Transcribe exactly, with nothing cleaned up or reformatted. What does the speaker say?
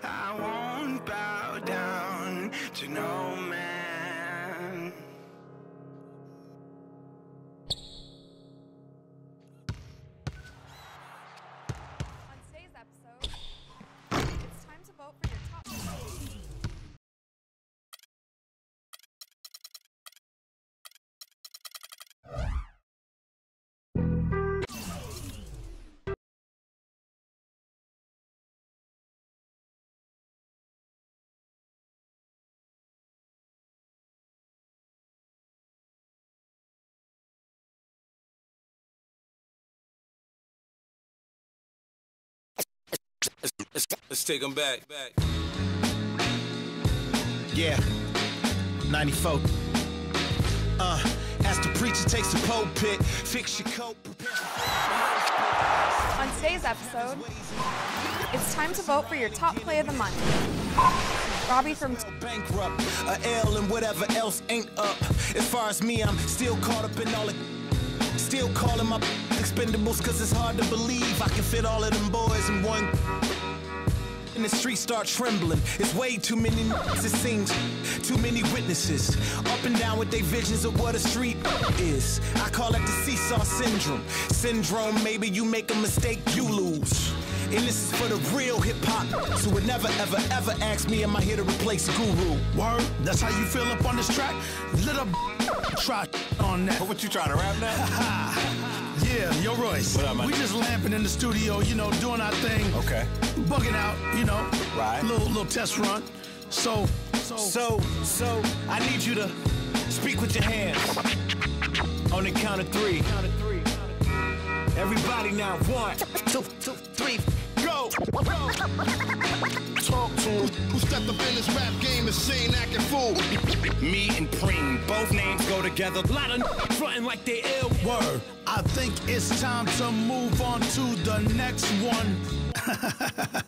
I won't bow down to no man. On today's episode, it's time to vote for your top Let's, let's take them back. back. Yeah, ninety-four. Uh, as the preacher takes the pulpit, fix your coat. On today's episode, it's time to vote for your top play of the month. Robbie from Bankrupt, a L and whatever else ain't up. As far as me, I'm still caught up in all the. Still calling my expendables, cause it's hard to believe I can fit all of them boys in one. And the streets start trembling. It's way too many it seems. Too many witnesses. Up and down with their visions of what a street is. I call it the seesaw syndrome. Syndrome, maybe you make a mistake, you lose. And this is for the real hip-hop. So would never, ever, ever ask me, am I here to replace Guru? Word, that's how you feel up on this track? Little try on that. What you trying to rap now? Yeah, yo Royce. What up, man? We just lamping in the studio, you know, doing our thing. Okay. Bugging out, you know. Right. Little little test run. So, so, So, so, I need you to speak with your hands. On the count of three. Count of three. Everybody now, one, two, two, three, go! Talk to him. Who stepped up in this rap game and saying acting fool? Me and Preem, both names go together. Lot of frontin' like they ill. word. I think it's time to move on to the next one.